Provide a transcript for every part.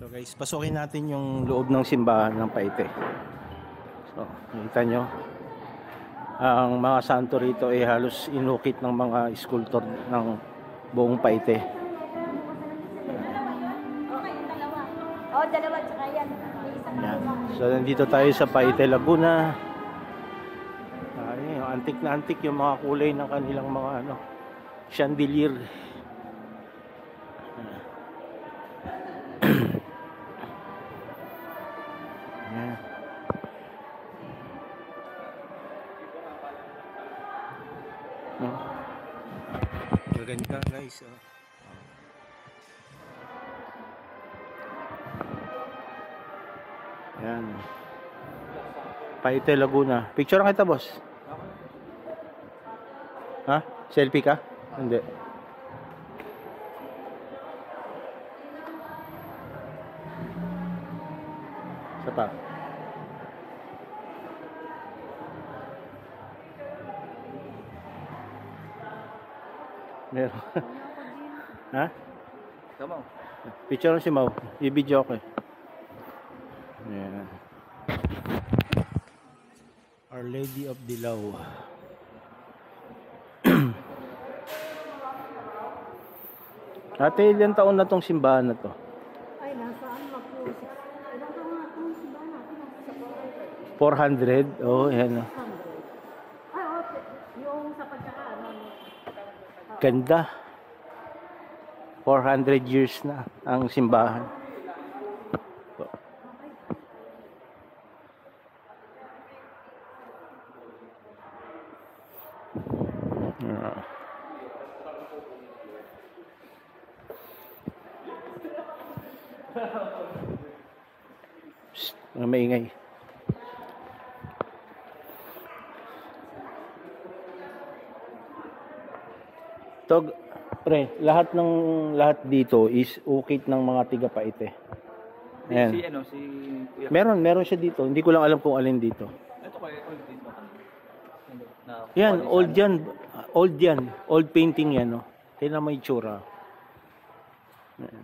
So guys, pasukin natin yung loob ng simbahan ng Paite. So, nakita nyo, ang mga santo rito ay halos inukit ng mga sculptor ng buong Paite. Dalawa tsaka yan. Yan. So nandito tayo sa Paite, Laguna. Ay, antik na antik yung mga kulay ng kanilang mga chandelier. Yan. Maganda guys. Yan. Paite, Laguna. Picture kita, boss. Ha? Selfie ka? Hindi. Isa pa. Meron. Ha? Come on. Picture si Mau. I-video ko eh. Yeah. Our Lady of Dilaw. Ate, ilang taon na tong simbahan na to? Ay, nasaan po? Ilang taon na itong simbahan natin? 400? Oh, yan. Ay, yung sa pagkakaano. Ganda. 400 years na ang simbahan. Psst, maingay. Tog, pre, lahat dito is ukit ng mga tiga Paite. Ayan. Si Kuya. Meron siya dito. Hindi ko lang alam kung alin dito. Ito kaya old dito. Yan, old yan. Old yan. Old painting yan, no. Tingnan mo yung itsura. Ayan.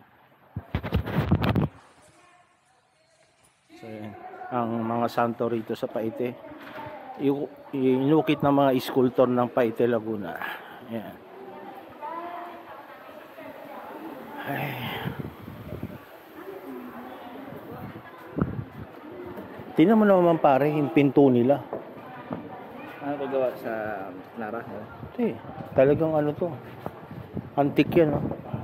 So, yan. Ang mga santo rito sa Paite. Inukit ng mga sculptor ng Paite, Laguna. Ayan. Ay. Tingnan mo naman pare, yung pinto nila. Ano ko gawa sa Nara? Ito talagang to. Antik yan, no?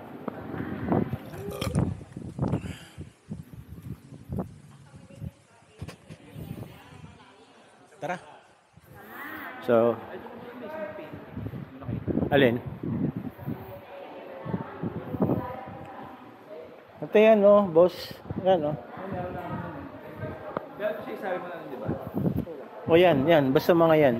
Tara. So, alin? Ito yan, no, boss. Yan, no. Kaya siya isabi mo na, di ba? O yan. Basta mga yan.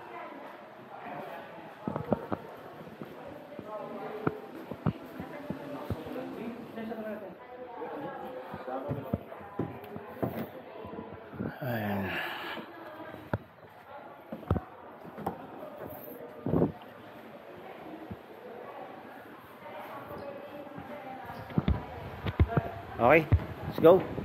Ayan. Okay, let's go.